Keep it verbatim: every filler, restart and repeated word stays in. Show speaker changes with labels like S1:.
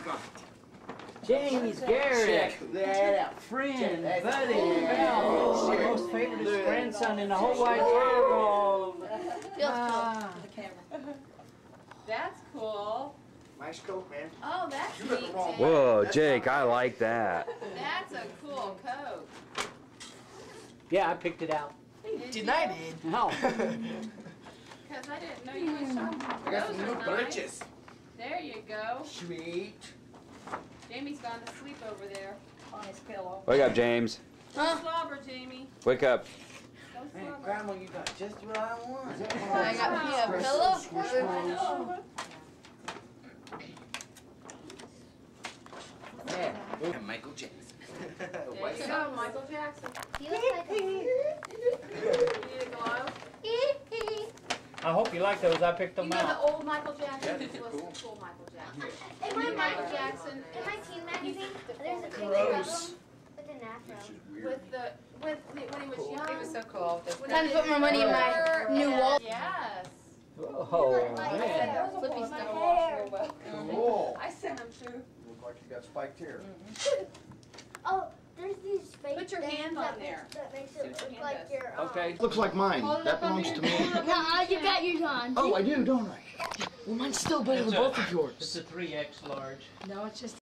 S1: James Garrett,
S2: Check that out.
S1: friend,
S2: Check that
S1: buddy,
S2: out.
S1: pal, my
S2: Yeah.
S1: most favorite grandson in the whole wide world. Ah.
S3: To the camera. That's cool.
S2: Nice coat, man.
S3: Oh, that's
S2: You got the
S3: neat,
S2: wrong
S3: Jake.
S4: Whoa,
S2: That's
S4: Jake,
S2: not
S4: I
S2: right.
S4: like that.
S3: That's a cool coat.
S1: Yeah, I picked it out.
S3: Did
S2: Did
S3: you?
S2: I did?
S1: No.
S3: Because I didn't know you went shopping.
S2: I got
S3: Those
S2: some
S3: are
S2: new
S3: nice.
S2: britches.
S3: There you go.
S2: Sweet.
S3: Jamie's gone to sleep over there.
S5: On his pillow.
S4: Wake up, James.
S3: Don't slobber, Jamie.
S4: Wake up.
S3: Don't
S2: Man,
S3: slobber.
S2: Grandma, you got just what I want.
S6: I got me a pillow.
S2: Yeah. And Michael Jackson.
S3: There
S2: What's
S3: you
S2: up?
S3: go, Michael Jackson.
S6: He looks like
S3: You need a glove?
S1: I hope you like those. I picked
S3: You
S1: them
S3: know the
S1: out.
S3: old Michael Jackson?
S2: Yeah,
S3: This
S2: they're
S3: was
S2: cool.
S3: the cool Michael Jackson.
S6: In my
S3: Michael
S6: Michael
S3: Jackson.
S6: In my teen magazine, there's a picture of
S2: Gross.
S6: him with an afro.
S3: With the, with, the- when he was young.
S5: He was so cool. The
S3: When
S6: Time
S3: he
S6: to put more money in my
S3: was-
S6: new wall.
S3: Yes.
S1: Oh,
S6: Like
S1: man.
S6: that.
S5: Flippy
S6: My
S5: stuff.
S6: hair.
S2: Cool.
S3: I sent him too.
S2: Look like you got spiked hair.
S6: Oh, there's these fake
S3: Put your
S6: things
S3: hand
S6: that
S3: on there.
S6: makes, that makes
S3: See what
S6: it
S3: your
S6: look
S3: hand
S6: like
S3: does.
S6: you're um,
S1: Okay.
S7: Looks like mine.
S3: Hold it
S7: That
S3: up on
S7: belongs
S3: your-
S7: to me.
S3: hold it up on
S6: Nah,
S3: your
S6: you
S3: chin.
S6: got yours on.
S7: Oh, I do, don't I? Well, mine's still better
S1: It's
S7: than
S1: a-
S7: both of
S1: It's
S7: yours.
S1: a three X large.
S5: No, it's just